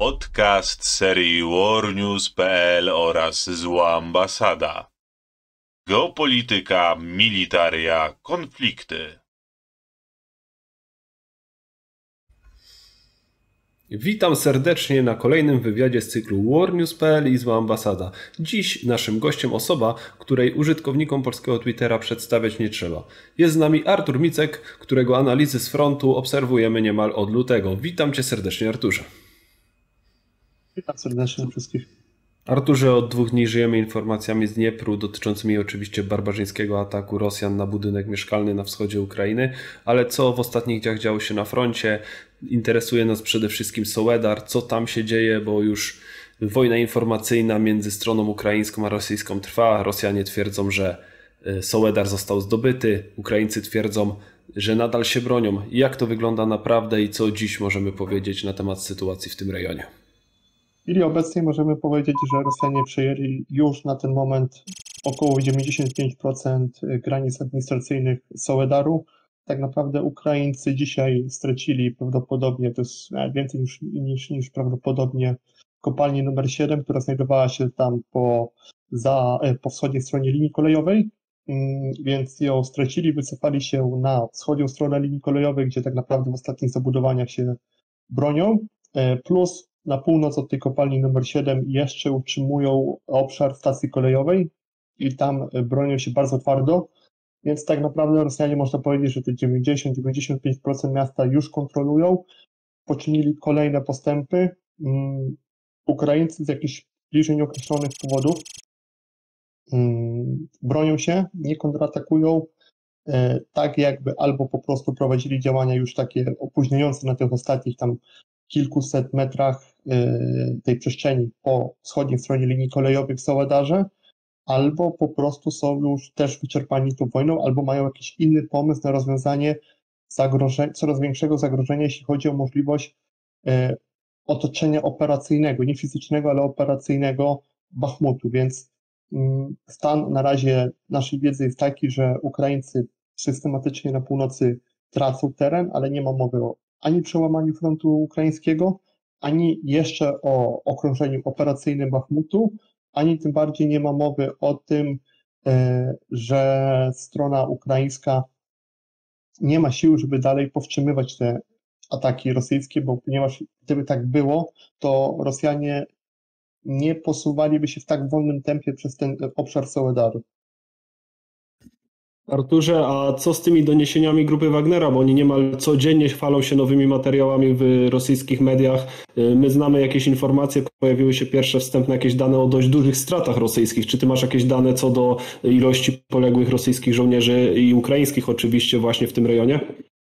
Podcast serii warnews.pl oraz Zła Ambasada. Geopolityka, militaria, konflikty. Witam serdecznie na kolejnym wywiadzie z cyklu warnews.pl i Zła Ambasada. Dziś naszym gościem osoba, której użytkownikom polskiego Twittera przedstawiać nie trzeba. Jest z nami Artur Micek, którego analizy z frontu obserwujemy niemal od lutego. Witam Cię serdecznie, Arturze. Witam serdecznie wszystkich. Arturze, od 2 dni żyjemy informacjami z Dniepru dotyczącymi oczywiście barbarzyńskiego ataku Rosjan na budynek mieszkalny na wschodzie Ukrainy, ale co w ostatnich dniach działo się na froncie? Interesuje nas przede wszystkim Soledar, co tam się dzieje, bo już wojna informacyjna między stroną ukraińską a rosyjską trwa. Rosjanie twierdzą, że Soledar został zdobyty, Ukraińcy twierdzą, że nadal się bronią. Jak to wygląda naprawdę i co dziś możemy powiedzieć na temat sytuacji w tym rejonie? I obecnie możemy powiedzieć, że Rosjanie przejęli już na ten moment około 95% granic administracyjnych Soledaru. Tak naprawdę Ukraińcy dzisiaj stracili prawdopodobnie, to jest więcej niż prawdopodobnie, kopalnię numer 7, która znajdowała się tam po wschodniej stronie linii kolejowej, więc ją stracili, wycofali się na wschodnią stronę linii kolejowej, gdzie tak naprawdę w ostatnich zabudowaniach się bronią, plus na północ od tej kopalni numer 7 jeszcze utrzymują obszar stacji kolejowej i tam bronią się bardzo twardo, więc tak naprawdę Rosjanie, można powiedzieć, że te 90-95% miasta już kontrolują, poczynili kolejne postępy. Ukraińcy z jakichś bliżej nieokreślonych powodów bronią się, nie kontratakują, tak jakby albo po prostu prowadzili działania już takie opóźniające na tych ostatnich tam kilkuset metrach tej przestrzeni po wschodniej stronie linii kolejowej w Soledarze, albo po prostu są już też wyczerpani tą wojną, albo mają jakiś inny pomysł na rozwiązanie coraz większego zagrożenia, jeśli chodzi o możliwość otoczenia operacyjnego, nie fizycznego, ale operacyjnego Bachmutu, więc stan na razie naszej wiedzy jest taki, że Ukraińcy systematycznie na północy tracą teren, ale nie ma mowy o ani przełamaniu frontu ukraińskiego, ani jeszcze o okrążeniu operacyjnym Bachmutu, ani tym bardziej nie ma mowy o tym, że strona ukraińska nie ma sił, żeby dalej powstrzymywać te ataki rosyjskie, bo ponieważ gdyby tak było, to Rosjanie nie posuwaliby się w tak wolnym tempie przez ten obszar Soledaru. Arturze, a co z tymi doniesieniami grupy Wagnera, bo oni niemal codziennie chwalą się nowymi materiałami w rosyjskich mediach. My znamy jakieś informacje, pojawiły się pierwsze wstępne jakieś dane o dość dużych stratach rosyjskich. Czy ty masz jakieś dane co do ilości poległych rosyjskich żołnierzy i ukraińskich oczywiście właśnie w tym rejonie?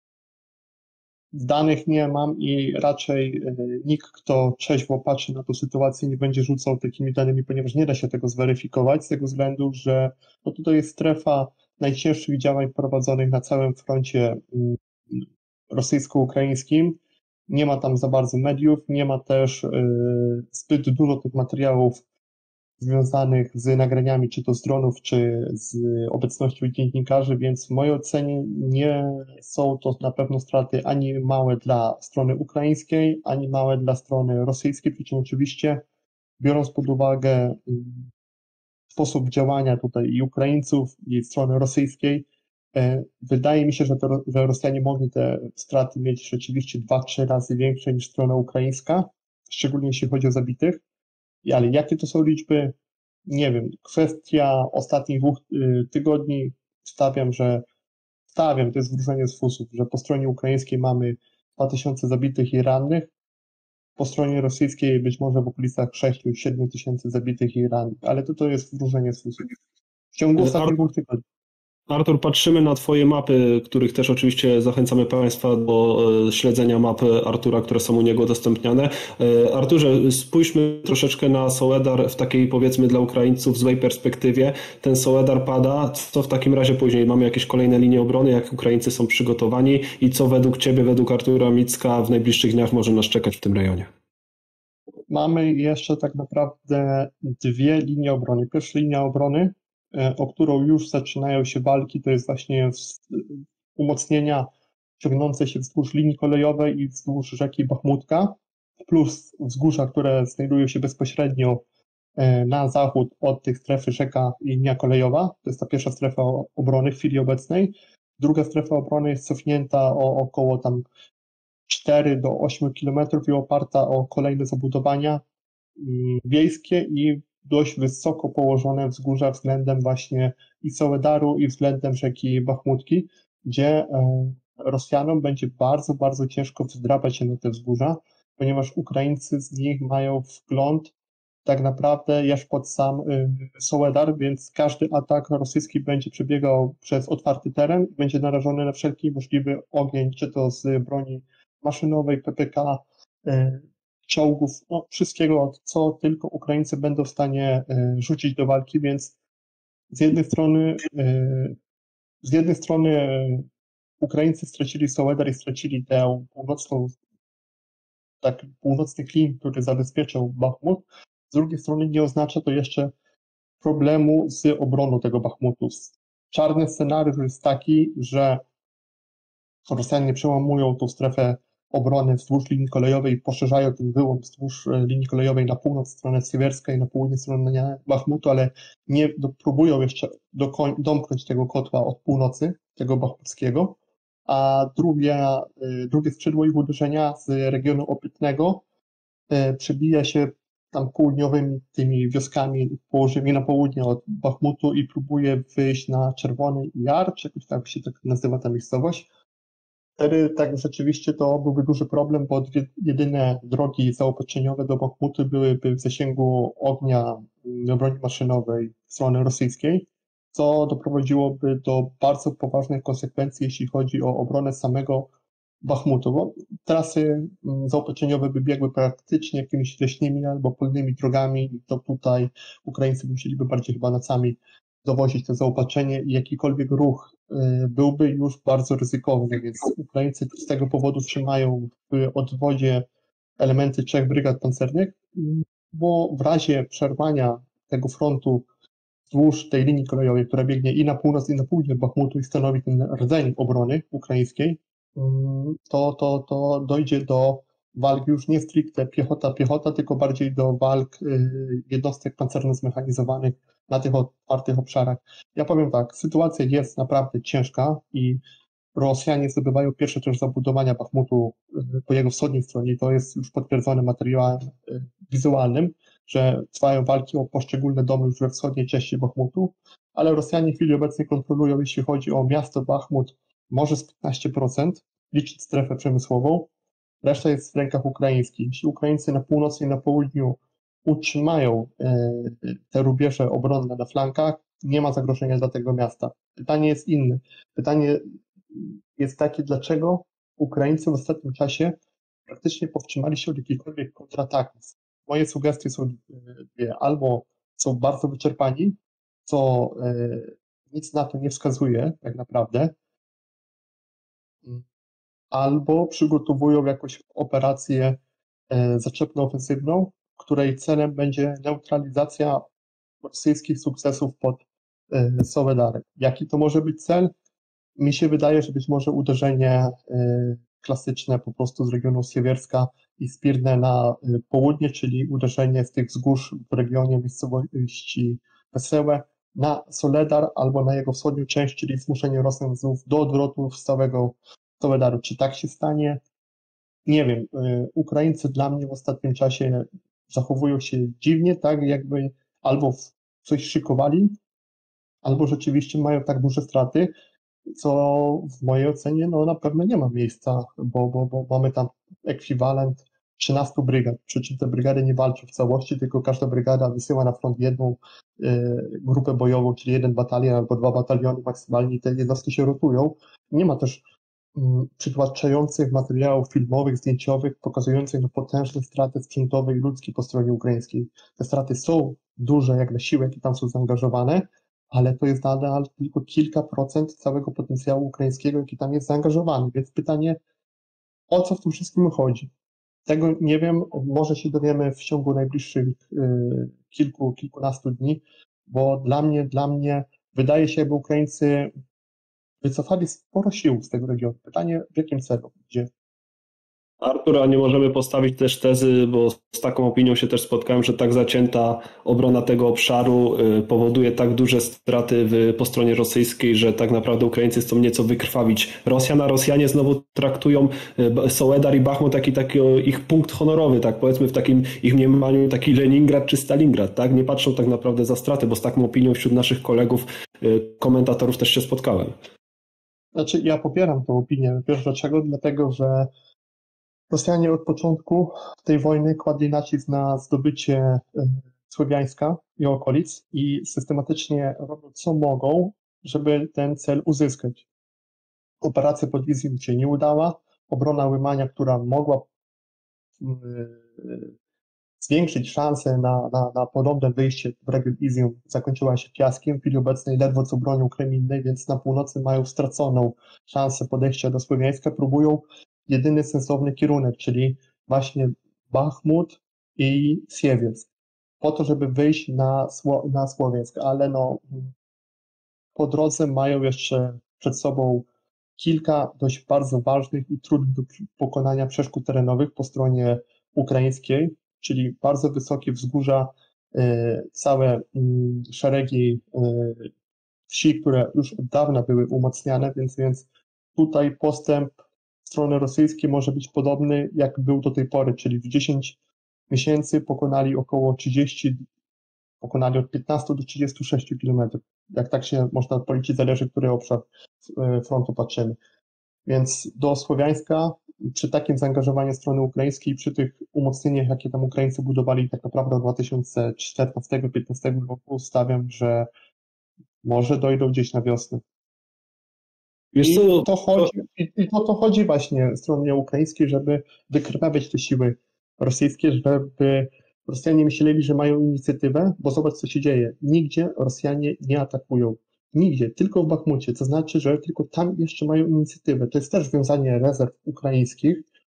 Danych nie mam i raczej nikt, kto trzeźwo patrzy na tę sytuację, nie będzie rzucał takimi danymi, ponieważ nie da się tego zweryfikować z tego względu, że no tutaj jest strefa najcięższych działań prowadzonych na całym froncie rosyjsko-ukraińskim. Nie ma tam za bardzo mediów, nie ma też zbyt dużo tych materiałów związanych z nagraniami, czy to z dronów, czy z obecnością dziennikarzy, więc w mojej ocenie nie są to na pewno straty ani małe dla strony ukraińskiej, ani małe dla strony rosyjskiej, przy czym oczywiście biorąc pod uwagę sposób działania tutaj i Ukraińców, i strony rosyjskiej, wydaje mi się, że Rosjanie mogli te straty mieć rzeczywiście 2-3 razy większe niż strona ukraińska, szczególnie jeśli chodzi o zabitych. Ale jakie to są liczby? Nie wiem. Kwestia ostatnich 2 tygodni to jest wróżenie z fusów, że po stronie ukraińskiej mamy 2000 zabitych i rannych, po stronie rosyjskiej być może w okolicach 6-7 tysięcy zabitych i rannych, ale to jest wróżenie z fusów. W ciągu ostatnich 2 tygodni. Artur, patrzymy na Twoje mapy, których też oczywiście zachęcamy Państwa do śledzenia map Artura, które są u niego udostępniane. Arturze, spójrzmy troszeczkę na Soledar w takiej, powiedzmy, dla Ukraińców złej perspektywie. Ten Soledar pada. Co w takim razie później? Mamy jakieś kolejne linie obrony, jak Ukraińcy są przygotowani i co według Ciebie, według Artura Micka w najbliższych dniach może nas czekać w tym rejonie? Mamy jeszcze tak naprawdę 2 linie obrony. Pierwsza linia obrony, o którą już zaczynają się walki, to jest właśnie umocnienia ciągnące się wzdłuż linii kolejowej i wzdłuż rzeki Bachmutka. plus wzgórza, które znajdują się bezpośrednio na zachód od tych strefy rzeka i linia kolejowa. To jest ta pierwsza strefa obrony w chwili obecnej. Druga strefa obrony jest cofnięta o około tam 4 do 8 kilometrów i oparta o kolejne zabudowania wiejskie i dość wysoko położone wzgórza względem właśnie i Soledaru i względem rzeki Bachmutki, gdzie Rosjanom będzie bardzo, bardzo ciężko wdrapać się na te wzgórza, ponieważ Ukraińcy z nich mają wgląd tak naprawdę już pod sam Soledar, więc każdy atak rosyjski będzie przebiegał przez otwarty teren i będzie narażony na wszelki możliwy ogień, czy to z broni maszynowej, PPK, czołgów, no wszystkiego, co tylko Ukraińcy będą w stanie rzucić do walki, więc z jednej strony Ukraińcy stracili Soledar i stracili tę północny klin, który zabezpieczał Bachmut. Z drugiej strony nie oznacza to jeszcze problemu z obroną tego Bachmutu. Czarny scenariusz jest taki, że Rosjanie przełamują tą strefę obrony wzdłuż linii kolejowej i poszerzają ten wyłom wzdłuż linii kolejowej na północ, stronę Siewierską i na południe stronę Bachmutu, ale nie próbują jeszcze domknąć tego kotła od północy, tego bachmuckiego, a drugie skrzydło ich uderzenia z regionu Opytnego przebija się tam południowymi tymi wioskami położonymi na południe od Bachmutu i próbuje wyjść na Czerwony Jar, czy jakoś tak się tak nazywa ta miejscowość. Wtedy tak rzeczywiście to byłby duży problem, bo jedyne drogi zaopatrzeniowe do Bachmutu byłyby w zasięgu ognia broni maszynowej strony rosyjskiej, co doprowadziłoby do bardzo poważnych konsekwencji, jeśli chodzi o obronę samego Bachmutu, bo trasy zaopatrzeniowe by biegły praktycznie jakimiś leśnymi albo polnymi drogami, to tutaj Ukraińcy musieliby bardziej chyba nocami dowozić to zaopatrzenie i jakikolwiek ruch byłby już bardzo ryzykowny, więc Ukraińcy z tego powodu trzymają w odwodzie elementy 3 brygad pancernych, bo w razie przerwania tego frontu wzdłuż tej linii kolejowej, która biegnie i na północ, i na południe Bachmutu i stanowi ten rdzeń obrony ukraińskiej, to dojdzie do walk już nie stricte piechota, tylko bardziej do walk jednostek pancerno-zmechanizowanych na tych otwartych obszarach. Ja powiem tak, sytuacja jest naprawdę ciężka i Rosjanie zdobywają pierwsze też zabudowania Bachmutu po jego wschodniej stronie. To jest już potwierdzone materiałem wizualnym, że trwają walki o poszczególne domy już we wschodniej części Bachmutu, ale Rosjanie w chwili obecnej kontrolują, jeśli chodzi o miasto Bachmut, może z 15%, liczyć strefę przemysłową, reszta jest w rękach ukraińskich. Jeśli Ukraińcy na północy i na południu utrzymają te rubieże obronne na flankach, nie ma zagrożenia dla tego miasta. Pytanie jest inne. Pytanie jest takie, dlaczego Ukraińcy w ostatnim czasie praktycznie powstrzymali się od jakichkolwiek kontrataków. Moje sugestie są dwie. Albo są bardzo wyczerpani, co nic na to nie wskazuje tak naprawdę, albo przygotowują jakąś operację zaczepno-ofensywną, której celem będzie neutralizacja rosyjskich sukcesów pod Soledarem. Jaki to może być cel? Mi się wydaje, że być może uderzenie klasyczne po prostu z regionu Siewierska i Spirne na południe, czyli uderzenie z tych wzgórz w regionie miejscowości Wesełe na Soledar albo na jego wschodnią część, czyli zmuszenie Rosjan znów do odwrotów z całego Soledaru. Czy tak się stanie? Nie wiem. Ukraińcy dla mnie w ostatnim czasie zachowują się dziwnie, tak jakby albo coś szykowali, albo rzeczywiście mają tak duże straty, co w mojej ocenie no, na pewno nie ma miejsca, bo mamy tam ekwiwalent 13 brygad, przy czym te brygady nie walczą w całości, tylko każda brygada wysyła na front jedną grupę bojową, czyli jeden batalion albo 2 bataliony maksymalnie, te jednostki się rotują. Nie ma też przytłaczających materiałów filmowych, zdjęciowych, pokazujących no, potężne straty sprzętowe i ludzkie po stronie ukraińskiej. Te straty są duże jak na siłę, jakie tam są zaangażowane, ale to jest nadal tylko kilka procent całego potencjału ukraińskiego, jaki tam jest zaangażowany. Więc pytanie, o co w tym wszystkim chodzi? Tego nie wiem, może się dowiemy w ciągu najbliższych kilkunastu dni, bo dla mnie wydaje się, jakby Ukraińcy wycofali sporo sił z tego regionu. Pytanie, w jakim celu? Gdzie? Artur, a nie możemy postawić też tezy, bo z taką opinią się też spotkałem, że tak zacięta obrona tego obszaru powoduje tak duże straty po stronie rosyjskiej, że tak naprawdę Ukraińcy chcą nieco wykrwawić Rosjan, a Rosjanie znowu traktują Soledar i Bachmut taki ich punkt honorowy, tak powiedzmy w takim ich mniemaniu taki Leningrad czy Stalingrad, tak? Nie patrzą tak naprawdę za straty, bo z taką opinią wśród naszych kolegów, komentatorów też się spotkałem. Znaczy, ja popieram tę opinię. Wiesz dlaczego? Dlatego, że Rosjanie od początku tej wojny kładli nacisk na zdobycie Słowiańska i okolic i systematycznie robią co mogą, żeby ten cel uzyskać. Operacja pod Izjum się nie udała. Obrona Łymania, która mogła zwiększyć szanse na ponowne wyjście w region Izjum, zakończyła się fiaskiem. W chwili obecnej ledwo co bronią Kreminnej, więc na północy mają straconą szansę podejścia do Słowiańska. Próbują jedyny sensowny kierunek, czyli właśnie Bachmut i Siewiersk, po to, żeby wyjść na Słowiańsk, ale no, po drodze mają jeszcze przed sobą kilka dość bardzo ważnych i trudnych do pokonania przeszkód terenowych po stronie ukraińskiej, czyli bardzo wysokie wzgórza, całe szeregi wsi, które już od dawna były umacniane, więc tutaj postęp strony rosyjskiej może być podobny, jak był do tej pory, czyli w 10 miesięcy pokonali pokonali od 15 do 36 kilometrów. Jak tak się można policzyć, zależy, który obszar frontu patrzymy. Więc do Słowiańska przy takim zaangażowaniu strony ukraińskiej, przy tych umocnieniach, jakie tam Ukraińcy budowali tak naprawdę od 2014-2015 roku, stawiam, że może dojdą gdzieś na wiosnę. I o to chodzi właśnie stronie ukraińskiej, żeby wykrwawiać te siły rosyjskie, żeby Rosjanie myśleli, że mają inicjatywę, bo zobacz, co się dzieje. Nigdzie Rosjanie nie atakują. Nigdzie, tylko w Bachmucie. To znaczy, że tylko tam jeszcze mają inicjatywę. To jest też wiązanie rezerw ukraińskich,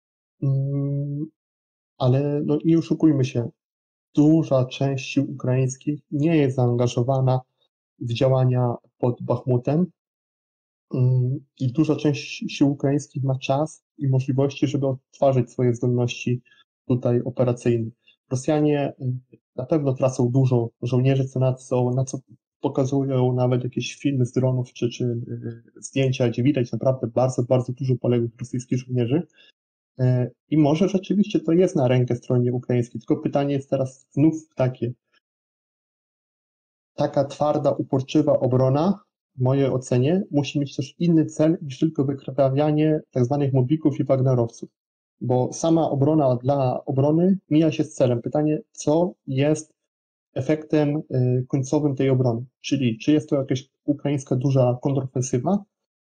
ale no nie oszukujmy się. Duża część sił ukraińskich nie jest zaangażowana w działania pod Bachmutem i duża część sił ukraińskich ma czas i możliwości, żeby odtwarzać swoje zdolności tutaj operacyjne. Rosjanie na pewno tracą dużo żołnierzy, na co pokazują nawet jakieś filmy z dronów czy zdjęcia, gdzie widać naprawdę bardzo, bardzo dużo poległych rosyjskich żołnierzy. I może rzeczywiście to jest na rękę stronie ukraińskiej, tylko pytanie jest teraz znów takie. Taka twarda, uporczywa obrona, w mojej ocenie, musi mieć też inny cel niż tylko wykrwawianie tak zwanych mobików i wagnerowców. Bo sama obrona dla obrony mija się z celem. Pytanie, co jest efektem końcowym tej obrony? Czyli czy jest to jakaś ukraińska duża kontrofensywa,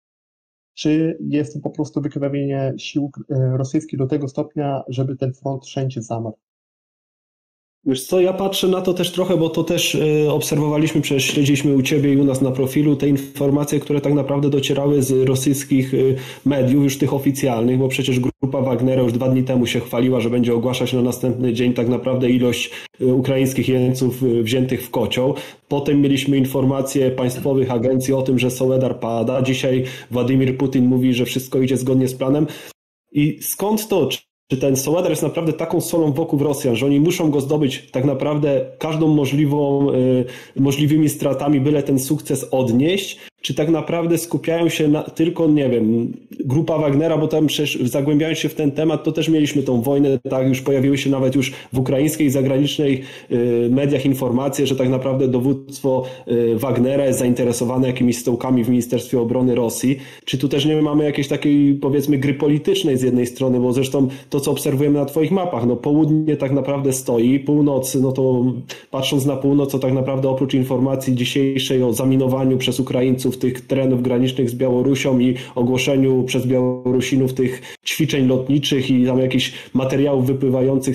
czy jest to po prostu wykrwawienie sił rosyjskich do tego stopnia, żeby ten front wszędzie zamarł? Wiesz co, ja patrzę na to też trochę, bo to też obserwowaliśmy, przecież śledziliśmy u Ciebie i u nas na profilu te informacje, które tak naprawdę docierały z rosyjskich mediów, już tych oficjalnych, bo przecież grupa Wagnera już 2 dni temu się chwaliła, że będzie ogłaszać na następny dzień tak naprawdę ilość ukraińskich jeńców wziętych w kocioł. Potem mieliśmy informacje państwowych agencji o tym, że Soledar pada. Dzisiaj Władimir Putin mówi, że wszystko idzie zgodnie z planem. I skąd to? Czy ten Soledar jest naprawdę taką solą wokół Rosjan, że oni muszą go zdobyć tak naprawdę każdą możliwymi stratami, byle ten sukces odnieść? Czy tak naprawdę skupiają się tylko, nie wiem, grupa Wagnera, bo tam przecież zagłębiając się w ten temat, to też mieliśmy tą wojnę, tak, już pojawiły się nawet już w ukraińskiej i zagranicznej mediach informacje, że tak naprawdę dowództwo Wagnera jest zainteresowane jakimiś stołkami w Ministerstwie Obrony Rosji. Czy tu też nie mamy jakiejś takiej, powiedzmy, gry politycznej z jednej strony, bo zresztą to, co obserwujemy na Twoich mapach, no południe tak naprawdę stoi, północ, no to patrząc na północ, to tak naprawdę oprócz informacji dzisiejszej o zaminowaniu przez Ukraińców tych terenów granicznych z Białorusią i ogłoszeniu przez Białorusinów tych ćwiczeń lotniczych i tam jakichś materiałów wypływających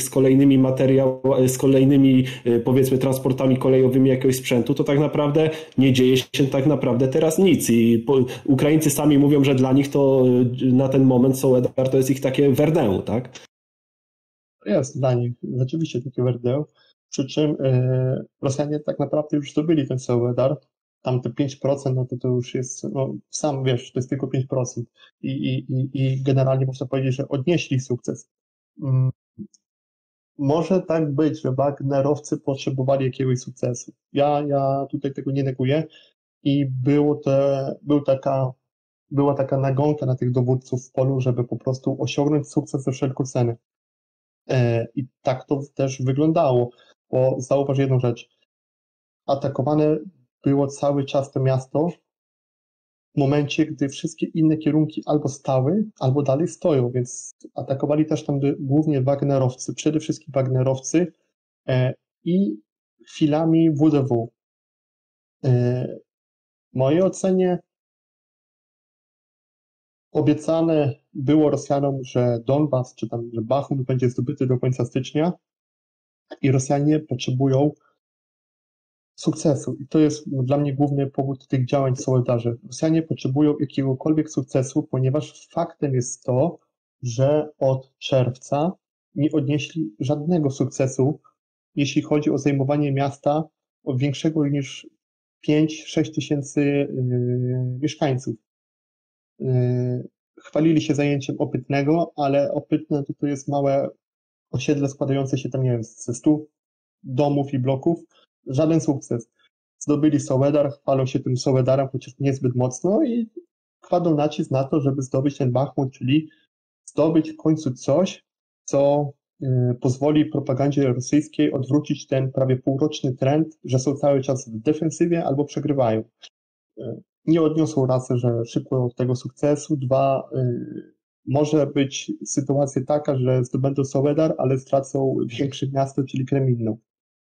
z kolejnymi powiedzmy transportami kolejowymi jakiegoś sprzętu, to tak naprawdę nie dzieje się tak naprawdę teraz nic i Ukraińcy sami mówią, że dla nich to na ten moment Soledar to jest ich takie Verdun, tak? Jest dla nich rzeczywiście takie Verdun, przy czym Rosjanie tak naprawdę już zdobyli ten Soledar. tamte 5%, no to już jest, no sam wiesz, to jest tylko 5%. I generalnie można powiedzieć, że odnieśli sukces. Może tak być, że Wagnerowcy potrzebowali jakiegoś sukcesu. Ja tutaj tego nie neguję i była taka nagonka na tych dowódców w polu, żeby po prostu osiągnąć sukces za wszelką cenę. I tak to też wyglądało, bo zauważ jedną rzecz. Atakowane było cały czas to miasto w momencie, gdy wszystkie inne kierunki albo stały, albo dalej stoją, więc atakowali też tam głównie Wagnerowcy, przede wszystkim Wagnerowcy i chwilami WDW. W mojej ocenie obiecane było Rosjanom, że Donbas, czy tam, że Bachmut będzie zdobyty do końca stycznia i Rosjanie potrzebują sukcesu. I to jest dla mnie główny powód tych działań Sołdarzy. Rosjanie potrzebują jakiegokolwiek sukcesu, ponieważ faktem jest to, że od czerwca nie odnieśli żadnego sukcesu, jeśli chodzi o zajmowanie miasta większego niż 5-6 tysięcy mieszkańców. Chwalili się zajęciem Opytnego, ale Opytne to jest małe osiedle składające się tam, nie wiem, ze 100 domów i bloków. Żaden sukces. Zdobyli Soledar, chwalą się tym Soledarem, chociaż niezbyt mocno i kładą nacisk na to, żeby zdobyć ten Bachmut, czyli zdobyć w końcu coś, co pozwoli propagandzie rosyjskiej odwrócić ten prawie półroczny trend, że są cały czas w defensywie albo przegrywają. Nie odniosą raz, że szybko tego sukcesu. Dwa, może być sytuacja taka, że zdobędą Soledar, ale stracą większe miasto, czyli Kremlino.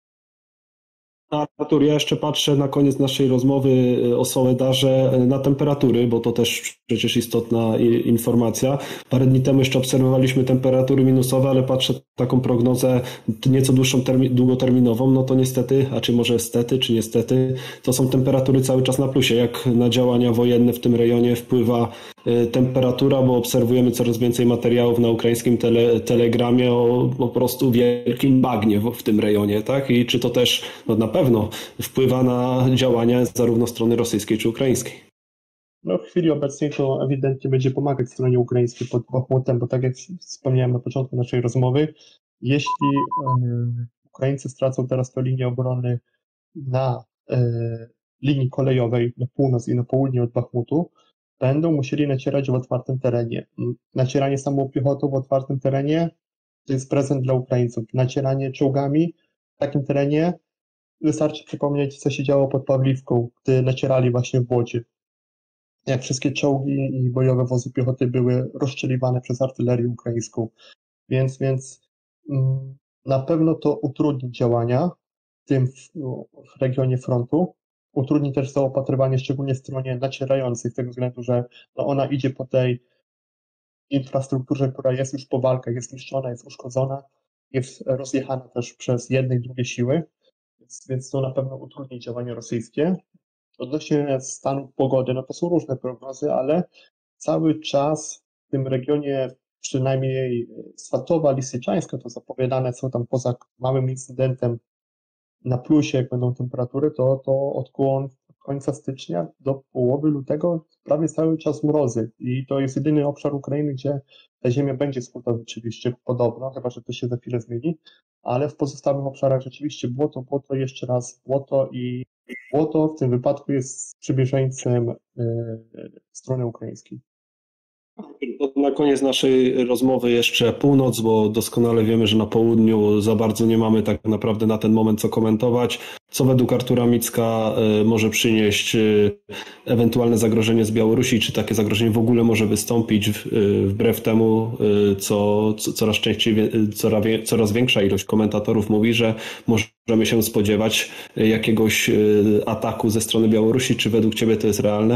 Artur, ja jeszcze patrzę na koniec naszej rozmowy o Soledarze na temperatury, bo to też przecież istotna informacja. Parę dni temu jeszcze obserwowaliśmy temperatury minusowe, ale patrzę taką prognozę nieco długoterminową, no to niestety, a czy może stety, czy niestety, to są temperatury cały czas na plusie. Jak na działania wojenne w tym rejonie wpływa temperatura, bo obserwujemy coraz więcej materiałów na ukraińskim telegramie o po prostu wielkim bagnie w tym rejonie, tak? I czy to też na pewno wpływa na działania zarówno strony rosyjskiej czy ukraińskiej? No w chwili obecnej to ewidentnie będzie pomagać stronie ukraińskiej pod Bachmutem, bo tak jak wspomniałem na początku naszej rozmowy, jeśli Ukraińcy stracą teraz tę linię obrony na linii kolejowej na północ i na południe od Bachmutu, będą musieli nacierać w otwartym terenie. Nacieranie samą piechotą w otwartym terenie to jest prezent dla Ukraińców. Nacieranie czołgami w takim terenie wystarczy przypomnieć, co się działo pod Pawliwką, gdy nacierali właśnie w Błocie. Jak wszystkie czołgi i bojowe wozy piechoty były rozstrzeliwane przez artylerię ukraińską. Więc na pewno to utrudni działania w regionie frontu. Utrudni też zaopatrywanie szczególnie stronie nacierającej, z tego względu, że ona idzie po tej infrastrukturze, która jest już po walkach, jest niszczona, jest uszkodzona, jest rozjechana też przez jedne i drugie siły, więc to na pewno utrudni działania rosyjskie. Odnośnie stanu pogody, no to są różne prognozy, ale cały czas w tym regionie, przynajmniej Swatowa, Lisyczańska, to zapowiadane są tam poza małym incydentem na plusie, jak będą temperatury, to od końca stycznia do połowy lutego prawie cały czas mrozy i to jest jedyny obszar Ukrainy, gdzie ta ziemia będzie skuta rzeczywiście podobno, chyba że to się za chwilę zmieni, ale w pozostałych obszarach rzeczywiście błoto, jeszcze raz błoto i błoto w tym wypadku jest sprzymierzeńcem strony ukraińskiej. Na koniec naszej rozmowy jeszcze północ, bo doskonale wiemy, że na południu za bardzo nie mamy tak naprawdę na ten moment co komentować. Co według Artura Micka może przynieść ewentualne zagrożenie z Białorusi? Czy takie zagrożenie w ogóle może wystąpić wbrew temu, co coraz większa ilość komentatorów mówi, że możemy się spodziewać jakiegoś ataku ze strony Białorusi? Czy według Ciebie to jest realne?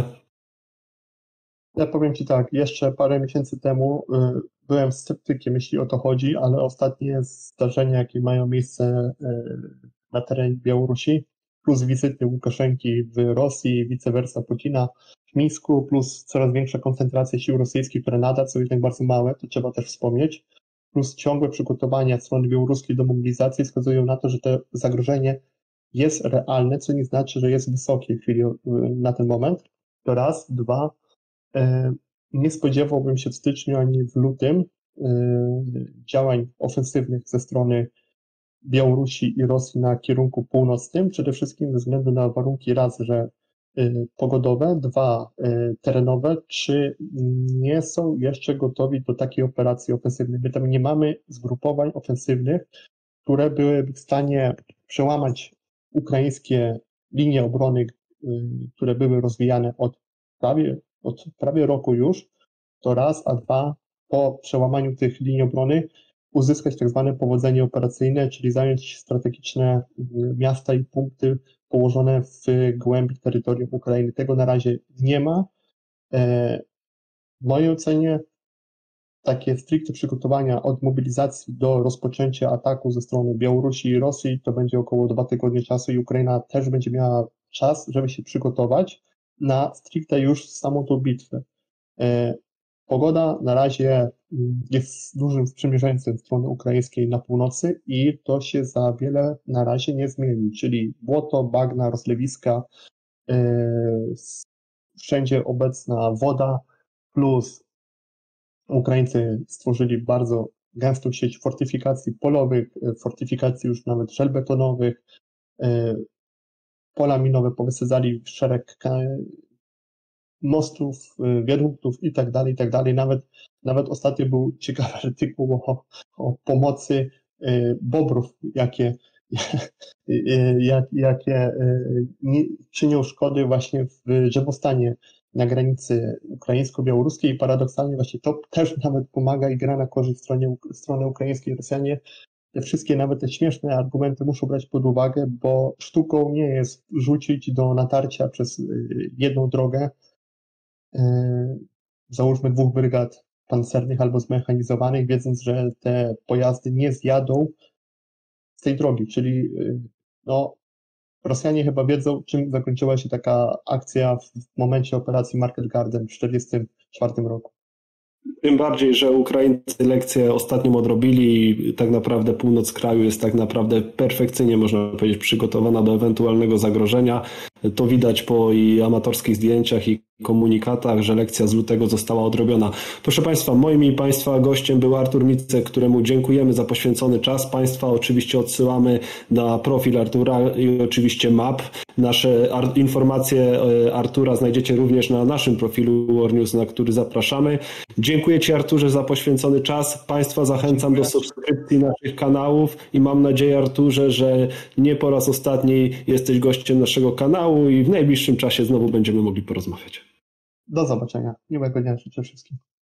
Ja powiem Ci tak, jeszcze parę miesięcy temu byłem sceptykiem, jeśli o to chodzi, ale ostatnie zdarzenia, jakie mają miejsce na terenie Białorusi, plus wizyty Łukaszenki w Rosji, vice versa Putina w Mińsku, plus coraz większa koncentracja sił rosyjskich, które nadal są jednak bardzo małe, to trzeba też wspomnieć, plus ciągłe przygotowania strony białoruskiej do mobilizacji wskazują na to, że to zagrożenie jest realne, co nie znaczy, że jest wysokie w chwili na ten moment. To raz. Dwa, nie spodziewałbym się w styczniu ani w lutym działań ofensywnych ze strony Białorusi i Rosji na kierunku północnym, przede wszystkim ze względu na warunki raz, że pogodowe, dwa, terenowe, czy nie są jeszcze gotowi do takiej operacji ofensywnej. My tam nie mamy zgrupowań ofensywnych, które byłyby w stanie przełamać ukraińskie linie obrony, które były rozwijane od prawie roku już, to raz, a dwa, po przełamaniu tych linii obrony uzyskać tak zwane powodzenie operacyjne, czyli zająć strategiczne miasta i punkty położone w głębi terytorium Ukrainy. Tego na razie nie ma. W mojej ocenie takie stricte przygotowania od mobilizacji do rozpoczęcia ataku ze strony Białorusi i Rosji to będzie około 2 tygodnie czasu i Ukraina też będzie miała czas, żeby się przygotować na stricte już samą tą bitwę. Pogoda na razie jest dużym sprzymierzeńcem strony ukraińskiej na północy i to się za wiele na razie nie zmieni, czyli błoto, bagna, rozlewiska, wszędzie obecna woda, plus Ukraińcy stworzyli bardzo gęstą sieć fortyfikacji polowych, fortyfikacji już nawet żelbetonowych, pola minowe powysadzali w szereg mostów, wiaduktów i tak dalej, i tak dalej. Nawet ostatnio był ciekawy artykuł o pomocy bobrów, jakie czynią szkody właśnie w drzewostanie na granicy ukraińsko-białoruskiej i paradoksalnie właśnie to też nawet pomaga i gra na korzyść strony ukraińskiej. Rosjanie te wszystkie, nawet te śmieszne argumenty muszą brać pod uwagę, bo sztuką nie jest rzucić do natarcia przez jedną drogę, załóżmy 2 brygad pancernych albo zmechanizowanych, wiedząc, że te pojazdy nie zjadą z tej drogi, czyli no, Rosjanie chyba wiedzą, czym zakończyła się taka akcja w momencie operacji Market Garden w 1944 roku. Tym bardziej, że Ukraińcy lekcję ostatnią odrobili i tak naprawdę północ kraju jest tak naprawdę perfekcyjnie, można powiedzieć, przygotowana do ewentualnego zagrożenia. To widać po i amatorskich zdjęciach i komunikatach, że lekcja z lutego została odrobiona. Proszę Państwa, moim i Państwa gościem był Artur Micek, któremu dziękujemy za poświęcony czas. Państwa oczywiście odsyłamy na profil Artura i oczywiście map. Nasze informacje Artura znajdziecie również na naszym profilu War News, na który zapraszamy. Dziękuję Ci, Arturze, za poświęcony czas. Państwa zachęcam do subskrypcji naszych kanałów i mam nadzieję, Arturze, że nie po raz ostatni jesteś gościem naszego kanału i w najbliższym czasie znowu będziemy mogli porozmawiać. Do zobaczenia. Miłego dnia życzę wszystkim.